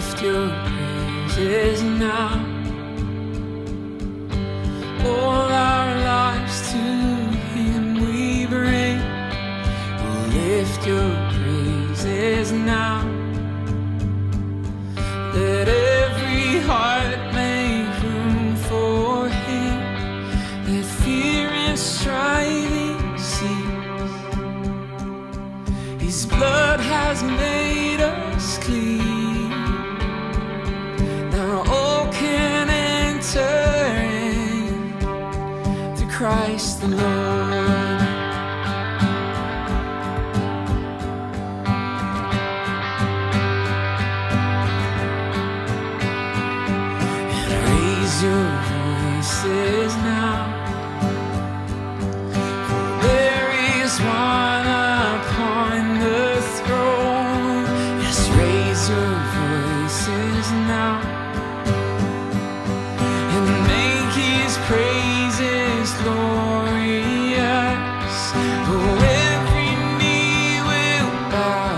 lift your praises now. All our lives to Him we bring. We'll lift your praises now. Let every heart make room for Him. Let fear and striving cease. His blood has made us clean. Now all can enter in through Christ the Lord. And raise your voices now. There is one upon the throne. Yes, raise your voices now and make His praises glorious. Oh, every knee will bow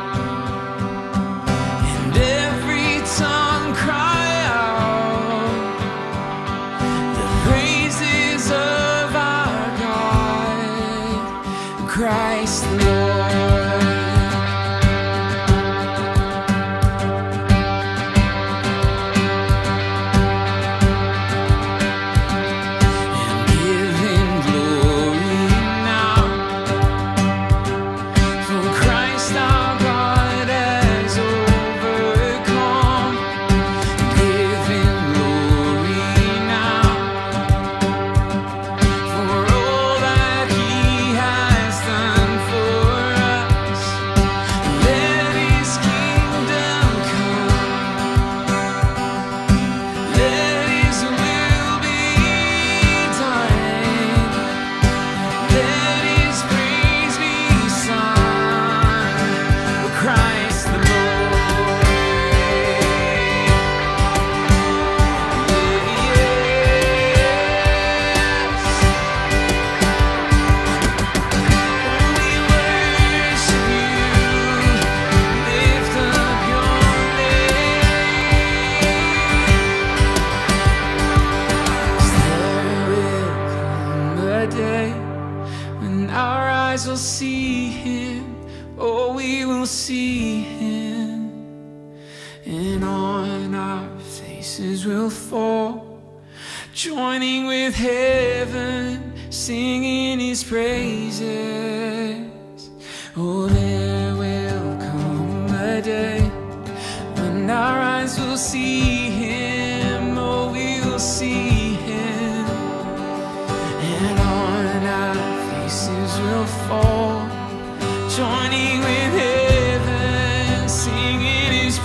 and every tongue cry out the praises of our God, Christ the Lord. And give Him glory now, for Christ our God has overcome. Give Him glory now, for all that He has done for us. Let His kingdom come. Let His will be done. Let His praise be sung. Christ the Lord. Will see Him, oh, we will see Him, and on our faces will fall, joining with heaven, singing His praises. Oh, there will come a day when our eyes will see Him, oh, we will see Him, and on our faces will fall, joining with heaven, singing His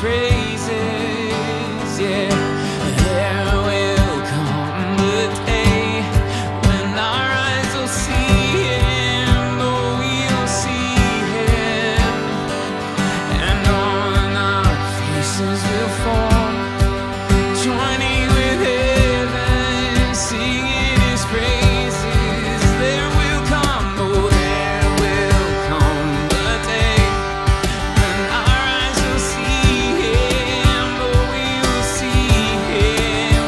praises. Yeah, there will come a day when our eyes will see Him, oh, we will see Him, and on our faces will fall, joining with heaven, singing His praises. There will come, oh, there will come a day when our eyes will see Him, oh, we will see Him,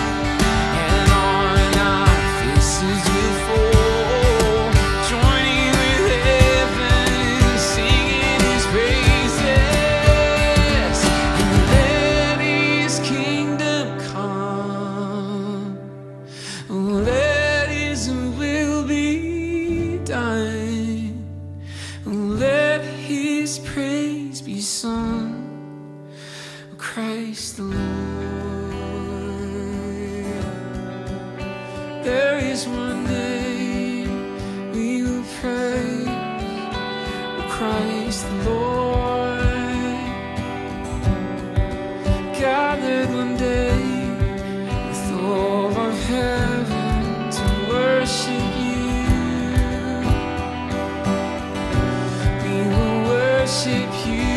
and on our faces will fall, joining with heaven, singing His praises. And let His kingdom come. Let His will be done. Let His praise be sung. Christ the Lord. There is one name we will praise. Christ the Lord. Gathered one day with all of heaven to worship You. We will worship You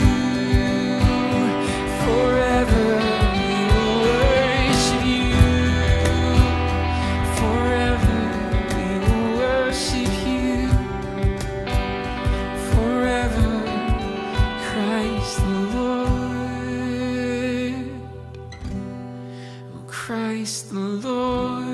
forever. We will worship You forever. We will worship You forever. Christ the Lord. Christ the Lord.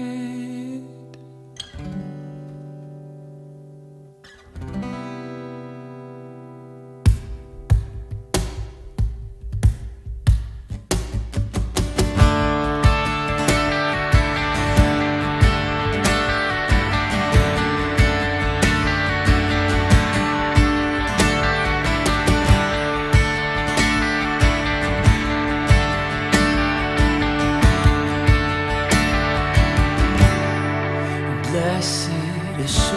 Blessed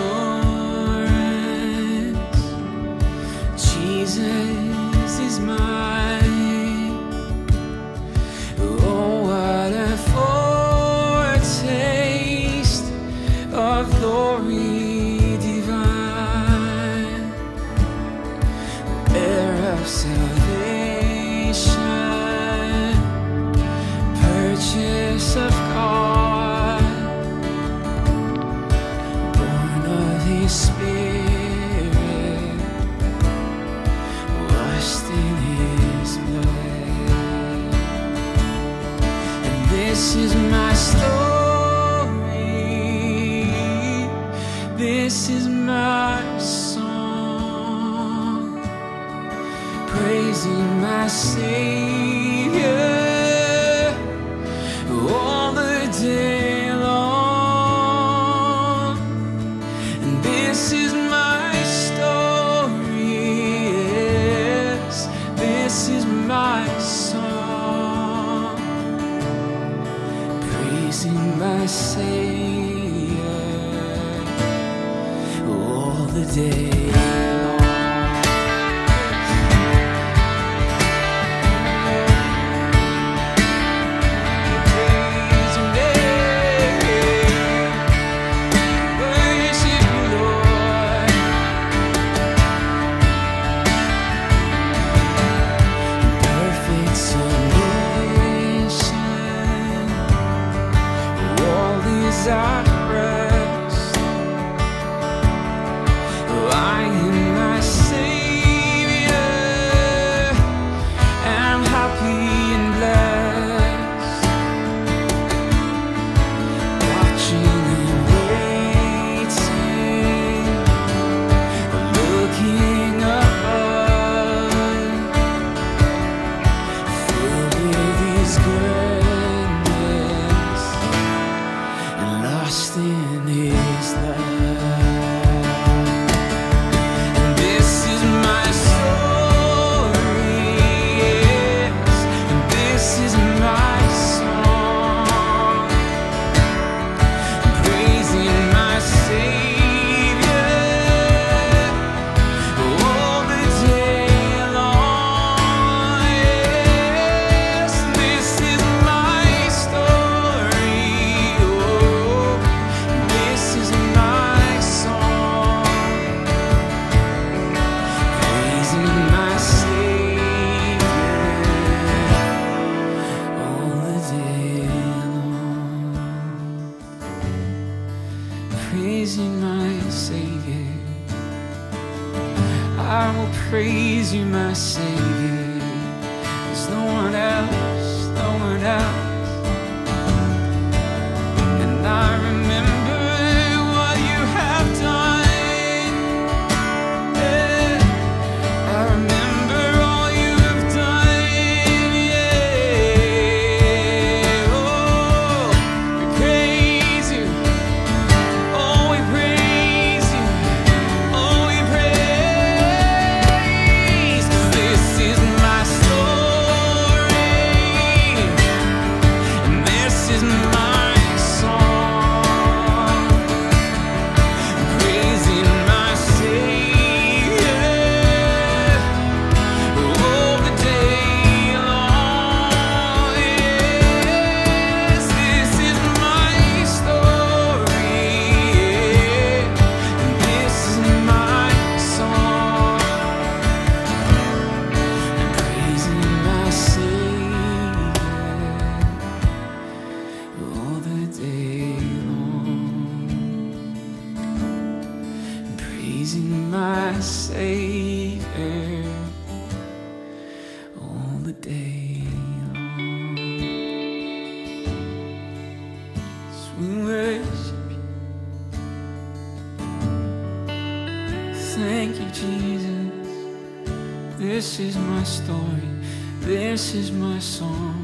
assurance, Jesus is mine. Oh, what a foretaste of glory divine, heir of salvation, purchase of God, Spirit, washed in His blood. And this is my story, this is my song, praising my Savior all the day. This is my story, yes, this is my song, praising my Savior all the day long. At rest, I am my Savior, am happy and blessed, watching and waiting, looking above, filled with His goodness, lost in His love. And this is my story, yes, and this is my song, praising my Savior all the day long. Yes, this is my story. This is my song, praising my Savior all the day long, praising my Savior. I will praise you, my Savior. There's no one else, no one else. And I remember what you have done. Yeah. I remember all you have done. Yeah. Oh, we praise you. Oh, we praise you. Oh, we praise. This is my story, and this is my song, praising my Savior all the day long. Yes, this is my story, and this is my song, praising my Savior all the day long, praising my Savior all the day long. Thank you, Jesus. This is my story. This is my song.